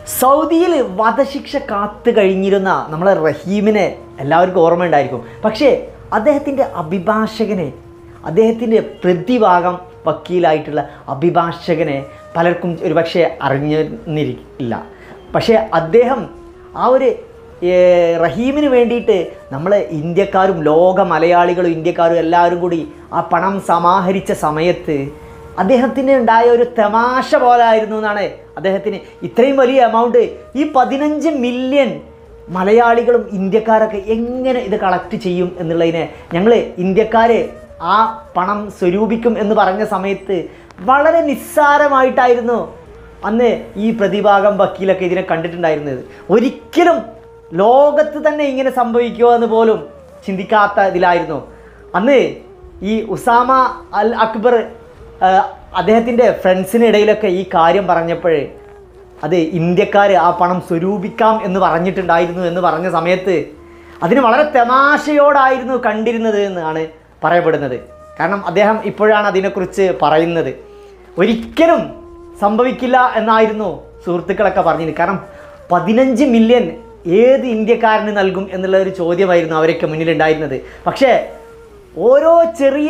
സൗദിയിൽ വധശിക്ഷ കാത്തു കഴിഞ്ഞിരുന്ന നമ്മളെ റഹീമിനെ എല്ലാവർക്കും ഓർമ്മയുണ്ടായിരിക്കും. പക്ഷേ അദ്ദേഹത്തിൻ്റെ അഭിഭാഷകനെ, അദ്ദേഹത്തിൻ്റെ പ്രതിഭാഗം വക്കീലായിട്ടുള്ള അഭിഭാഷകനെ പലർക്കും ഒരുപക്ഷെ അറിഞ്ഞിരിക്കില്ല. പക്ഷേ അദ്ദേഹം ആ ഒരു റഹീമിന് വേണ്ടിയിട്ട് നമ്മൾ ഇന്ത്യക്കാരും ലോക മലയാളികളും ഇന്ത്യക്കാരും എല്ലാവരും കൂടി ആ പണം സമാഹരിച്ച സമയത്ത് അദ്ദേഹത്തിന് ഉണ്ടായ ഒരു തമാശ പോലായിരുന്നു എന്നാണ്. അദ്ദേഹത്തിന് ഇത്രയും വലിയ എമൗണ്ട്, ഈ 15 മില്യൺ മലയാളികളും ഇന്ത്യക്കാരൊക്കെ എങ്ങനെ ഇത് കളക്ട് ചെയ്യും എന്നുള്ളതിനെ ഞങ്ങൾ ഇന്ത്യക്കാർ ആ പണം സ്വരൂപിക്കും എന്ന് പറഞ്ഞ സമയത്ത് വളരെ നിസ്സാരമായിട്ടായിരുന്നു അന്ന് ഈ പ്രതിഭാഗം വക്കീലൊക്കെ ഇതിനെ കണ്ടിട്ടുണ്ടായിരുന്നത്. ഒരിക്കലും ലോകത്ത് തന്നെ ഇങ്ങനെ സംഭവിക്കുമോ എന്ന് പോലും ചിന്തിക്കാത്ത ഇതിലായിരുന്നു. അന്ന് ഈ ഉസാമ അൽ അക്ബർ അദ്ദേഹത്തിൻ്റെ ഫ്രണ്ട്സിനിടയിലൊക്കെ ഈ കാര്യം പറഞ്ഞപ്പോഴേ അത് ഇന്ത്യക്കാർ ആ പണം സ്വരൂപിക്കാം എന്ന് പറഞ്ഞിട്ടുണ്ടായിരുന്നു എന്ന് പറഞ്ഞ സമയത്ത് അതിന് വളരെ തമാശയോടായിരുന്നു കണ്ടിരുന്നത് എന്നാണ് പറയപ്പെടുന്നത്. കാരണം അദ്ദേഹം ഇപ്പോഴാണ് അതിനെക്കുറിച്ച് പറയുന്നത്. ഒരിക്കലും സംഭവിക്കില്ല എന്നായിരുന്നു സുഹൃത്തുക്കളൊക്കെ പറഞ്ഞത്. കാരണം 15 മില്യൺ ഏത് ഇന്ത്യക്കാരന് നൽകും എന്നുള്ള ഒരു ചോദ്യമായിരുന്നു അവരൊക്കെ മുന്നിലുണ്ടായിരുന്നത്. പക്ഷേ ഓരോ ചെറിയ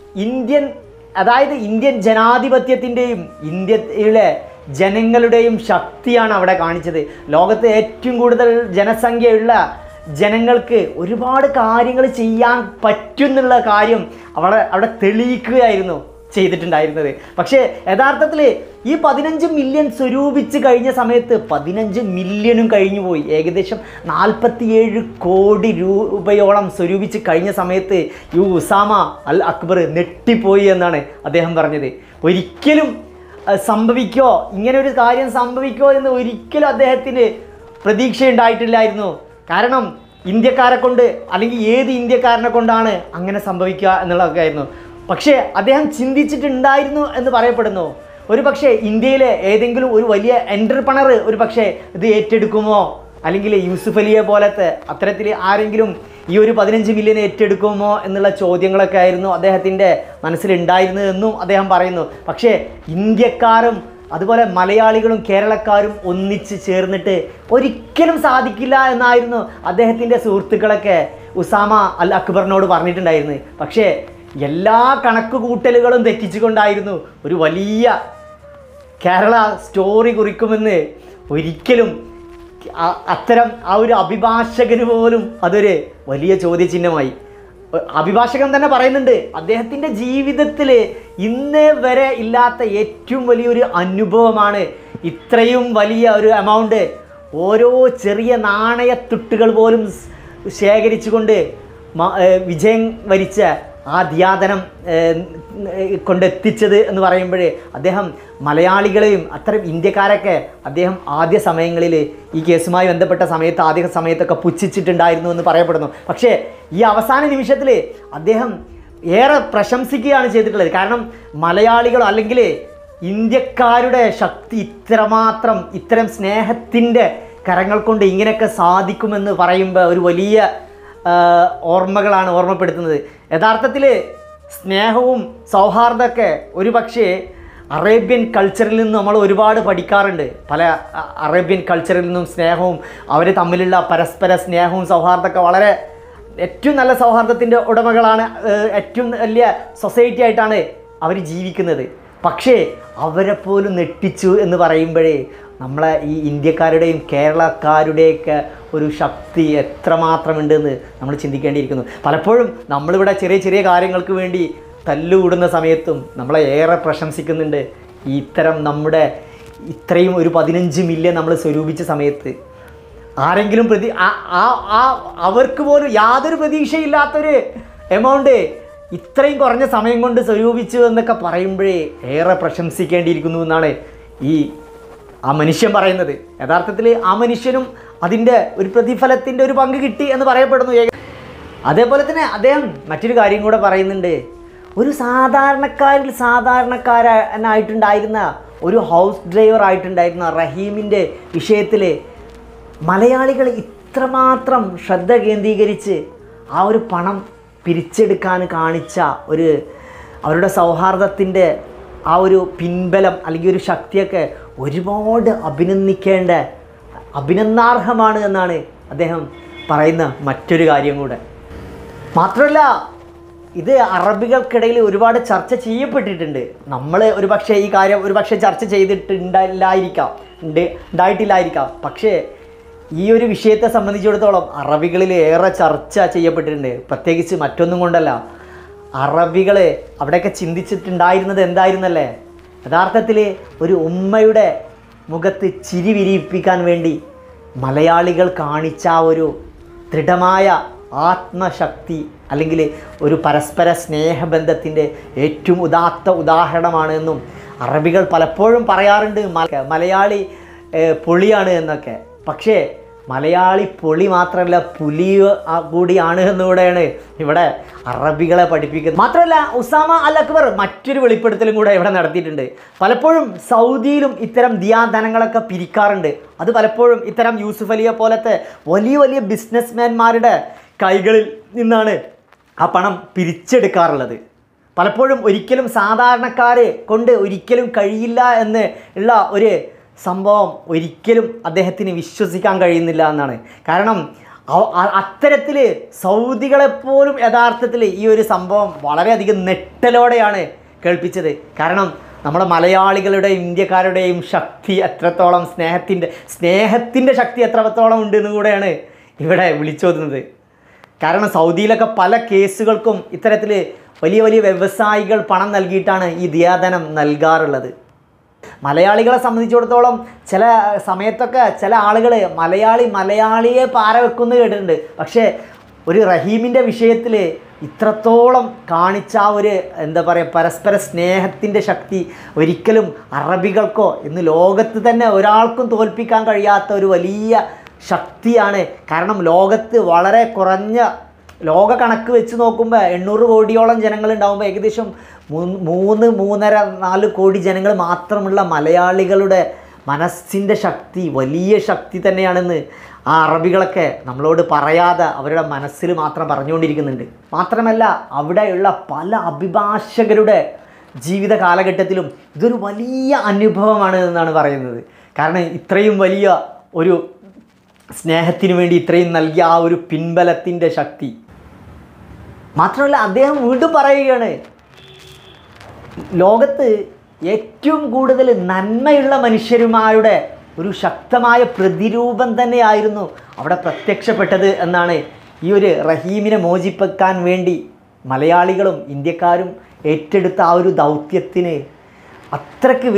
ഇന്ത്യൻ ജനാധിപത്യത്തിൻ്റെയും ഇന്ത്യയിലെ ജനങ്ങളുടെയും ശക്തിയാണ് അവിടെ കാണിച്ചത്. ലോകത്ത് ഏറ്റവും കൂടുതൽ ജനസംഖ്യയുള്ള ജനങ്ങൾക്ക് ഒരുപാട് കാര്യങ്ങൾ ചെയ്യാൻ പറ്റുന്നുള്ള കാര്യം അവിടെ തെളിയിക്കുകയായിരുന്നു ചെയ്തിട്ടുണ്ടായിരുന്നത്. പക്ഷേ യഥാർത്ഥത്തിൽ ഈ 15 മില്യൺ സ്വരൂപിച്ച് കഴിഞ്ഞ സമയത്ത് 15 മില്യണും കഴിഞ്ഞു പോയി. ഏകദേശം 47 കോടി രൂപയോളം സ്വരൂപിച്ച് കഴിഞ്ഞ സമയത്ത് ഈ ഉസാമ അൽ അക്ബർ നെട്ടിപ്പോയി എന്നാണ് അദ്ദേഹം പറഞ്ഞത്. ഒരിക്കലും സംഭവിക്കോ, ഇങ്ങനെ ഒരു കാര്യം സംഭവിക്കോ എന്ന് ഒരിക്കലും അദ്ദേഹത്തിന് പ്രതീക്ഷയുണ്ടായിട്ടില്ലായിരുന്നു. കാരണം ഇന്ത്യക്കാരെ കൊണ്ട് അല്ലെങ്കിൽ ഏത് ഇന്ത്യക്കാരനെ കൊണ്ടാണ് അങ്ങനെ സംഭവിക്കുക എന്നുള്ളതൊക്കെ ആയിരുന്നു. പക്ഷേ അദ്ദേഹം ചിന്തിച്ചിട്ടുണ്ടായിരുന്നു എന്ന് പറയപ്പെടുന്നു. ഒരു പക്ഷേ ഇന്ത്യയിലെ ഏതെങ്കിലും ഒരു വലിയ എൻ്റർപ്രണർ ഒരു പക്ഷേ ഇത് ഏറ്റെടുക്കുമോ, അല്ലെങ്കിൽ യൂസുഫ് അലിയെ പോലത്തെ അത്തരത്തിൽ ആരെങ്കിലും ഈ ഒരു 15 മില്യൺ ഏറ്റെടുക്കുമോ എന്നുള്ള ചോദ്യങ്ങളൊക്കെ ആയിരുന്നു അദ്ദേഹത്തിൻ്റെ മനസ്സിലുണ്ടായിരുന്നതെന്നും അദ്ദേഹം പറയുന്നു. പക്ഷേ ഇന്ത്യക്കാരും അതുപോലെ മലയാളികളും കേരളക്കാരും ഒന്നിച്ച് ചേർന്നിട്ട് ഒരിക്കലും സാധിക്കില്ല എന്നായിരുന്നു അദ്ദേഹത്തിൻ്റെ സുഹൃത്തുക്കളൊക്കെ ഉസാമ അൽ അക്ബറിനോട് പറഞ്ഞിട്ടുണ്ടായിരുന്നത്. പക്ഷേ എല്ലാ കണക്കുകൂട്ടലുകളും തെറ്റിച്ചുകൊണ്ടായിരുന്നു ഒരു വലിയ കേരള സ്റ്റോറി കുറിക്കുമെന്ന് ഒരിക്കലും അത്തരം ആ ഒരു അഭിഭാഷകന് പോലും അതൊരു വലിയ ചോദ്യചിഹ്നമായി. അഭിഭാഷകൻ തന്നെ പറയുന്നുണ്ട് അദ്ദേഹത്തിൻ്റെ ജീവിതത്തിൽ ഇന്നേ വരെ ഇല്ലാത്ത ഏറ്റവും വലിയൊരു അനുഭവമാണ് ഇത്രയും വലിയ ഒരു എമൗണ്ട് ഓരോ ചെറിയ നാണയത്തുട്ടുകൾ പോലും ശേഖരിച്ചുകൊണ്ട് വിജയം വരിച്ച ആ ധ്യാനം കൊണ്ടെത്തിച്ചത് എന്ന് പറയുമ്പോഴേ അദ്ദേഹം മലയാളികളെയും അത്തരം ഇന്ത്യക്കാരൊക്കെ അദ്ദേഹം ആദ്യ സമയങ്ങളിൽ ഈ കേസുമായി ബന്ധപ്പെട്ട ആദ്യ സമയത്തൊക്കെ പുച്ഛിച്ചിട്ടുണ്ടായിരുന്നു എന്ന് പറയപ്പെടുന്നു. പക്ഷേ ഈ അവസാന നിമിഷത്തിൽ അദ്ദേഹം ഏറെ പ്രശംസിക്കുകയാണ് ചെയ്തിട്ടുള്ളത്. കാരണം മലയാളികൾ അല്ലെങ്കിൽ ഇന്ത്യക്കാരുടെ ശക്തി ഇത്തരം സ്നേഹത്തിൻ്റെ കരങ്ങൾ കൊണ്ട് ഇങ്ങനെയൊക്കെ സാധിക്കുമെന്ന് പറയുമ്പോൾ ഒരു വലിയ ഓർമ്മകളാണ് ഓർമ്മപ്പെടുത്തുന്നത്. യഥാർത്ഥത്തിൽ സ്നേഹവും സൗഹാർദ്ദമൊക്കെ ഒരു പക്ഷേ അറേബ്യൻ കൾച്ചറിൽ നിന്ന് നമ്മൾ ഒരുപാട് പഠിക്കാറുണ്ട്. പല അറേബ്യൻ കൾച്ചറിൽ നിന്നും സ്നേഹവും അവർ തമ്മിലുള്ള പരസ്പര സ്നേഹവും സൗഹാർദ്ദമൊക്കെ വളരെ ഏറ്റവും നല്ല സൗഹാർദ്ദത്തിൻ്റെ ഉടമകളാണ്. ഏറ്റവും വലിയ സൊസൈറ്റി ആയിട്ടാണ് അവർ ജീവിക്കുന്നത്. പക്ഷേ അവരെ പോലും നെട്ടിച്ചു എന്ന് പറയുമ്പോഴേ നമ്മളെ ഈ ഇന്ത്യക്കാരുടെയും കേരളക്കാരുടെയൊക്കെ ഒരു ശക്തി എത്രമാത്രമുണ്ടെന്ന് നമ്മൾ ചിന്തിക്കേണ്ടിയിരിക്കുന്നു. പലപ്പോഴും നമ്മളിവിടെ ചെറിയ ചെറിയ കാര്യങ്ങൾക്ക് വേണ്ടി തല്ലുകൂടുന്ന സമയത്തും നമ്മളെ ഏറെ പ്രശംസിക്കുന്നുണ്ട്. നമ്മുടെ ഇത്രയും ഒരു 15 മില്യൺ നമ്മൾ സ്വരൂപിച്ച സമയത്ത് ആരെങ്കിലും അവർക്ക് പോലും യാതൊരു പ്രതീക്ഷയില്ലാത്തൊരു എമൗണ്ട് ഇത്രയും കുറഞ്ഞ സമയം കൊണ്ട് സ്വരൂപിച്ചു എന്നൊക്കെ പറയുമ്പോഴേ ഏറെ പ്രശംസിക്കേണ്ടിയിരിക്കുന്നു എന്നാണ് ആ മനുഷ്യൻ പറയുന്നത്. യഥാർത്ഥത്തിൽ ആ മനുഷ്യനും അതിൻ്റെ ഒരു പ്രതിഫലത്തിൻ്റെ ഒരു പങ്ക് കിട്ടി എന്ന് പറയപ്പെടുന്നു. അതേപോലെ തന്നെ അദ്ദേഹം മറ്റൊരു കാര്യം കൂടെ പറയുന്നുണ്ട്. ഒരു സാധാരണക്കാരനായിട്ടുണ്ടായിരുന്ന ഒരു ഹൗസ് ഡ്രൈവർ ആയിട്ടുണ്ടായിരുന്ന റഹീമിൻ്റെ വിഷയത്തിൽ മലയാളികൾ ഇത്രമാത്രം ശ്രദ്ധ കേന്ദ്രീകരിച്ച് ആ ഒരു പണം പിരിച്ചെടുക്കാൻ കാണിച്ച അവരുടെ സൗഹാർദ്ദത്തിൻ്റെ ആ ഒരു പിൻബലം അല്ലെങ്കിൽ ഒരു ശക്തിയൊക്കെ ഒരുപാട് അഭിനന്ദിക്കേണ്ട അഭിനന്ദനാർഹമാണ് എന്നാണ് അദ്ദേഹം പറയുന്ന മറ്റൊരു കാര്യം കൂടെ. മാത്രമല്ല ഇത് അറബികൾക്കിടയിൽ ഒരുപാട് ചർച്ച ചെയ്യപ്പെട്ടിട്ടുണ്ട്. നമ്മൾ ഒരുപക്ഷെ ഈ കാര്യം ചർച്ച ഉണ്ടായിട്ടില്ലായിരിക്കാം. പക്ഷേ ഈ ഒരു വിഷയത്തെ സംബന്ധിച്ചിടത്തോളം അറബികളിൽ ഏറെ ചർച്ച ചെയ്യപ്പെട്ടിട്ടുണ്ട്. പ്രത്യേകിച്ച് മറ്റൊന്നും കൊണ്ടല്ല, അറബികൾ അവിടെയൊക്കെ ചിന്തിച്ചിട്ടുണ്ടായിരുന്നത് എന്തായിരുന്നല്ലേ, യഥാർത്ഥത്തിൽ ഒരു ഉമ്മയുടെ മുഖത്ത് ചിരി വിരിയിപ്പിക്കാൻ വേണ്ടി മലയാളികൾ കാണിച്ച ഒരു ദൃഢമായ ആത്മശക്തി അല്ലെങ്കിൽ ഒരു പരസ്പര സ്നേഹബന്ധത്തിൻ്റെ ഏറ്റവും ഉദാഹരണമാണ് എന്നും അറബികൾ പലപ്പോഴും പറയാറുണ്ട്. മലയാളി പൊളിയാണ് എന്നൊക്കെ. പക്ഷേ മലയാളി പൊളി മാത്രമല്ല, പുലി കൂടിയാണ് എന്നുകൂടെയാണ് ഇവിടെ അറബികളെ പഠിപ്പിക്കുന്നത്. മാത്രമല്ല ഉസാമ അൽ അക്ബർ മറ്റൊരു വെളിപ്പെടുത്തലും കൂടെ ഇവിടെ നടത്തിയിട്ടുണ്ട്. പലപ്പോഴും സൗദിയിലും ഇത്തരം ദിയാധനങ്ങളൊക്കെ പിരിക്കാറുണ്ട്. അത് പലപ്പോഴും ഇത്തരം യൂസുഫ് അലിയെ പോലത്തെ വലിയ വലിയ ബിസിനസ്മാൻമാരുടെ കൈകളിൽ നിന്നാണ് ആ പണം പിരിച്ചെടുക്കാറുള്ളത്. പലപ്പോഴും ഒരിക്കലും സാധാരണക്കാരെ കൊണ്ട് ഒരിക്കലും കഴിയില്ല എന്ന് ഉള്ള ഒരു സംഭവം ഒരിക്കലും അദ്ദേഹത്തിന് വിശ്വസിക്കാൻ കഴിയുന്നില്ല എന്നാണ്. കാരണം അത്തരത്തിൽ സൗദികളെപ്പോലും യഥാർത്ഥത്തിൽ ഈ ഒരു സംഭവം വളരെയധികം നെട്ടലോടെയാണ് കേൾപ്പിച്ചത്. കാരണം നമ്മുടെ മലയാളികളുടെയും ഇന്ത്യക്കാരുടെയും ശക്തി എത്രത്തോളം, സ്നേഹത്തിൻ്റെ ശക്തി എത്രത്തോളം ഉണ്ടെന്ന് കൂടെയാണ് ഇവിടെ വിളിച്ചോതുന്നത്. കാരണം സൗദിയിലൊക്കെ പല കേസുകൾക്കും ഇത്തരത്തിൽ വലിയ വലിയ വ്യവസായികൾ പണം നൽകിയിട്ടാണ് ഈ ദിയാധനം നൽകാറുള്ളത്. മലയാളികളെ സംബന്ധിച്ചിടത്തോളം ചില സമയത്തൊക്കെ ചില ആളുകൾ മലയാളിയെ പാര വെക്കുന്നു കേട്ടിട്ടുണ്ട്. പക്ഷേ ഒരു റഹീമിൻ്റെ വിഷയത്തിൽ ഇത്രത്തോളം കാണിച്ച ഒരു എന്താ പറയുക പരസ്പര സ്നേഹത്തിൻ്റെ ശക്തി ഒരിക്കലും അറബികൾക്കോ ഇന്ന് ലോകത്ത് തന്നെ ഒരാൾക്കും തോൽപ്പിക്കാൻ കഴിയാത്ത ഒരു വലിയ ശക്തിയാണ്. കാരണം ലോകത്ത് വളരെ കുറഞ്ഞ ലോക കണക്ക് വെച്ച് നോക്കുമ്പോൾ 800 കോടിയോളം ജനങ്ങളുണ്ടാകുമ്പോൾ ഏകദേശം 3-4 കോടി ജനങ്ങൾ മാത്രമുള്ള മലയാളികളുടെ മനസ്സിൻ്റെ ശക്തി വലിയ ശക്തി തന്നെയാണെന്ന് ആ അറബികളൊക്കെ നമ്മളോട് പറയാതെ അവരുടെ മനസ്സിൽ മാത്രം പറഞ്ഞുകൊണ്ടിരിക്കുന്നുണ്ട്. മാത്രമല്ല അവിടെയുള്ള പല അഭിഭാഷകരുടെ ജീവിത കാലഘട്ടത്തിലും ഇതൊരു വലിയ അനുഭവമാണ് എന്നാണ് പറയുന്നത്. കാരണം ഇത്രയും വലിയ ഒരു സ്നേഹത്തിന് വേണ്ടി ഇത്രയും നൽകിയ ആ ഒരു പിൻബലത്തിൻ്റെ ശക്തി. മാത്രമല്ല അദ്ദേഹം വീണ്ടും പറയുകയാണ്, ലോകത്ത് ഏറ്റവും കൂടുതൽ നന്മയുള്ള മനുഷ്യരുമായുടെ ഒരു ശക്തമായ പ്രതിരൂപം തന്നെയായിരുന്നു അവിടെ പ്രത്യക്ഷപ്പെട്ടത് എന്നാണ് ഈ ഒരു റഹീമിനെ മോചിപ്പിക്കാൻ വേണ്ടി മലയാളികളും ഇന്ത്യക്കാരും ഏറ്റെടുത്ത ആ ഒരു ദൗത്യത്തിന് അത്രയ്ക്ക്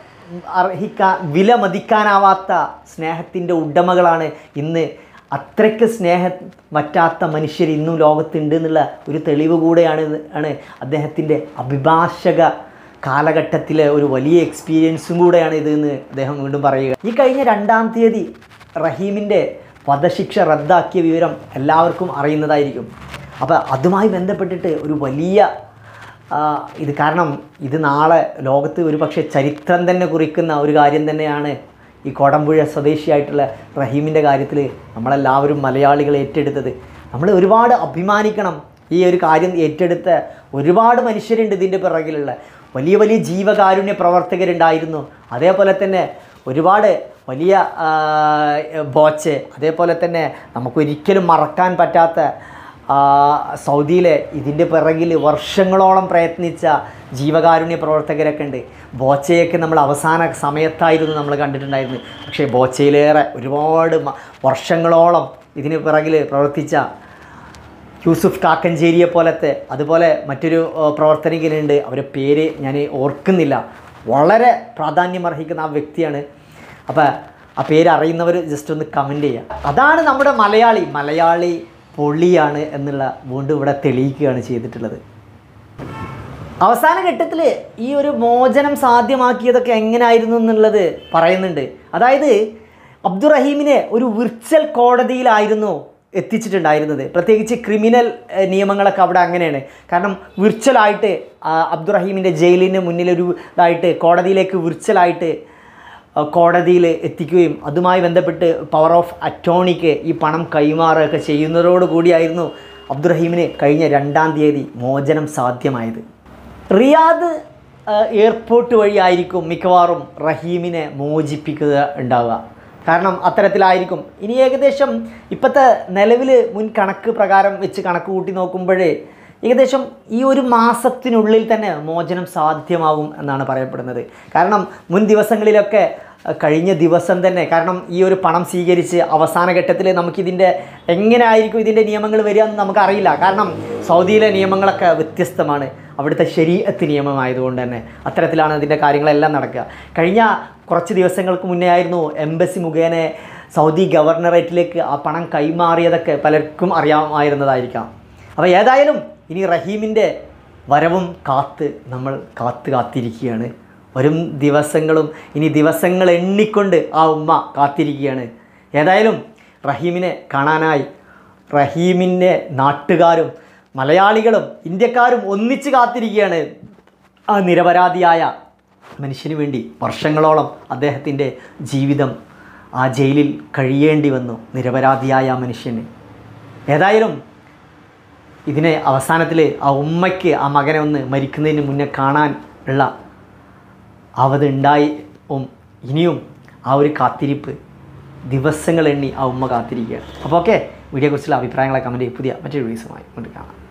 വിലമതിക്കാനാവാത്ത സ്നേഹത്തിൻ്റെ ഉടമകളാണ് ഇന്ന്. അത്രയ്ക്ക് സ്നേഹം പറ്റാത്ത മനുഷ്യർ ഇന്നും ലോകത്തുണ്ട് എന്നുള്ള ഒരു തെളിവ് കൂടെയാണ് അദ്ദേഹത്തിൻ്റെ അഭിഭാഷക കാലഘട്ടത്തിലെ ഒരു വലിയ എക്സ്പീരിയൻസും കൂടെയാണ് ഇതെന്ന് അദ്ദേഹം വീണ്ടും പറയുക. ഈ കഴിഞ്ഞ 2-ാം തീയതി റഹീമിൻ്റെ വധശിക്ഷ റദ്ദാക്കിയ വിവരം എല്ലാവർക്കും അറിയുന്നതായിരിക്കും. അപ്പോൾ അതുമായി ബന്ധപ്പെട്ടിട്ട് ഒരു വലിയ ഇത് കാരണം ഇത് നാളെ ലോകത്ത് ഒരു പക്ഷേ ചരിത്രം തന്നെ കുറിക്കുന്ന ഒരു കാര്യം തന്നെയാണ്. ഈ കോടമ്പുഴ സ്വദേശിയായിട്ടുള്ള റഹീമിൻ്റെ കാര്യത്തിൽ നമ്മളെല്ലാവരും മലയാളികൾ ഏറ്റെടുത്തത്. നമ്മൾ ഒരുപാട് അഭിമാനിക്കണം. ഈ ഒരു കാര്യം ഏറ്റെടുത്ത ഒരുപാട് മനുഷ്യരുണ്ട് ഇതിൻ്റെ പിറകിലുള്ള. വലിയ വലിയ ജീവകാരുണ്യ പ്രവർത്തകരുണ്ടായിരുന്നു. അതേപോലെ തന്നെ ഒരുപാട് വലിയ ബോച്ച്, അതേപോലെ തന്നെ നമുക്കൊരിക്കലും മറക്കാൻ പറ്റാത്ത സൗദിയിലെ ഇതിൻ്റെ പിറകിൽ വർഷങ്ങളോളം പ്രയത്നിച്ച ജീവകാരുണ്യ പ്രവർത്തകരൊക്കെ ഉണ്ട്. ബോച്ചയൊക്കെ നമ്മൾ അവസാന സമയത്തായിരുന്നു നമ്മൾ കണ്ടിട്ടുണ്ടായിരുന്നത്. പക്ഷേ ബോച്ചയിലേറെ ഒരുപാട് വർഷങ്ങളോളം ഇതിന് പിറകിൽ പ്രവർത്തിച്ച യൂസുഫ് കാക്കഞ്ചേരിയെ പോലത്തെ അതുപോലെ മറ്റൊരു പ്രവർത്തകനുണ്ട്. അവരുടെ പേര് ഞാൻ ഓർക്കുന്നില്ല. വളരെ പ്രാധാന്യമർഹിക്കുന്ന ആ വ്യക്തിയാണ്. അപ്പോൾ ആ പേര് അറിയുന്നവർ ജസ്റ്റ് ഒന്ന് കമൻറ്റ് ചെയ്യുക. അതാണ് നമ്മുടെ മലയാളി പൊളിയാണ് എന്നുള്ള വീണ്ടും ഇവിടെ തെളിയിക്കുകയാണ് ചെയ്തിട്ടുള്ളത്. അവസാന ഘട്ടത്തിൽ ഈ ഒരു മോചനം സാധ്യമാക്കിയതൊക്കെ എങ്ങനെയായിരുന്നു എന്നുള്ളത് പറയുന്നുണ്ട്. അതായത് അബ്ദുറഹീമിനെ ഒരു വിർച്വൽ കോടതിയിലായിരുന്നു എത്തിച്ചിട്ടുണ്ടായിരുന്നത്. പ്രത്യേകിച്ച് ക്രിമിനൽ നിയമങ്ങളൊക്കെ അവിടെ അങ്ങനെയാണ്. കാരണം വിർച്വലായിട്ട് അബ്ദുറഹീമിൻ്റെ ജയിലിന് മുന്നിലൊരു ഇതായിട്ട് കോടതിയിലേക്ക് വിർച്വലായിട്ട് കോടതിയിൽ എത്തിക്കുകയും അതുമായി ബന്ധപ്പെട്ട് പവർ ഓഫ് അറ്റോർണിക്ക് ഈ പണം കൈമാറുകയൊക്കെ ചെയ്യുന്നതോടുകൂടിയായിരുന്നു അബ്ദുറഹീമിന് കഴിഞ്ഞ 2-ാം തീയതി മോചനം സാധ്യമായത്. റിയാദ് എയർപോർട്ട് വഴിയായിരിക്കും മിക്കവാറും റഹീമിനെ മോചിപ്പിക്കുക ഉണ്ടാവുക. കാരണം അത്തരത്തിലായിരിക്കും. ഇനി ഏകദേശം ഇപ്പോഴത്തെ നിലവിൽ മുൻ കണക്ക് പ്രകാരം വെച്ച് കണക്ക് കൂട്ടി നോക്കുമ്പോഴേ ഏകദേശം ഈ ഒരു മാസത്തിനുള്ളിൽ തന്നെ മോചനം സാധ്യമാകും എന്നാണ് പറയപ്പെടുന്നത്. കാരണം മുൻ ദിവസങ്ങളിലൊക്കെ കഴിഞ്ഞ ദിവസം തന്നെ, കാരണം ഈ ഒരു പണം സ്വീകരിച്ച് അവസാന ഘട്ടത്തിൽ നമുക്കിതിൻ്റെ എങ്ങനെ ആയിരിക്കും ഇതിൻ്റെ നിയമങ്ങൾ വരിക എന്ന് നമുക്കറിയില്ല. കാരണം സൗദിയിലെ നിയമങ്ങളൊക്കെ വ്യത്യസ്തമാണ്, അവിടുത്തെ ശരീഅത്ത് നിയമമായതുകൊണ്ട് തന്നെ അത്തരത്തിലാണ് അതിൻ്റെ കാര്യങ്ങളെല്ലാം നടക്കുക. കഴിഞ്ഞ കുറച്ച് ദിവസങ്ങൾക്ക് മുന്നേ ആയിരുന്നു എംബസി മുഖേന സൗദി ഗവർണറേറ്റിലേക്ക് ആ പണം കൈമാറിയതൊക്കെ പലർക്കും അറിയാമായിരുന്നതായിരിക്കാം. അപ്പോൾ ഏതായാലും ഇനി റഹീമിൻ്റെ വരവും നമ്മൾ കാത്തിരിക്കുകയാണ്. വരും ദിവസങ്ങളും ഇനി ദിവസങ്ങൾ എണ്ണിക്കൊണ്ട് ആ ഉമ്മ കാത്തിരിക്കുകയാണ്. ഏതായാലും റഹീമിനെ കാണാനായി റഹീമിൻ്റെ നാട്ടുകാരും മലയാളികളും ഇന്ത്യക്കാരും ഒന്നിച്ച് കാത്തിരിക്കുകയാണ്. ആ നിരപരാധിയായ മനുഷ്യന് വേണ്ടി വർഷങ്ങളോളം അദ്ദേഹത്തിൻ്റെ ജീവിതം ആ ജയിലിൽ കഴിയേണ്ടി വന്നു, നിരപരാധിയായ ആ മനുഷ്യന്. ഏതായാലും ഇതിനെ അവസാനത്തിൽ ആ ഉമ്മയ്ക്ക് ആ മകനെ ഒന്ന് മരിക്കുന്നതിന് മുന്നേ കാണാൻ ഉള്ള അവതുണ്ടായും ഇനിയും ആ ഒരു കാത്തിരിപ്പ് ദിവസങ്ങൾ എണ്ണി ആ ഉമ്മ കാത്തിരിക്കുകയാണ്. അപ്പോൾ ഓക്കെ, വീഡിയോയെക്കുറിച്ചുള്ള അഭിപ്രായങ്ങളെ കമൻറ്റ് ചെയ്യും. പുതിയ മറ്റൊരു വീഡിയോസുമായി കൊണ്ട് കാണാം.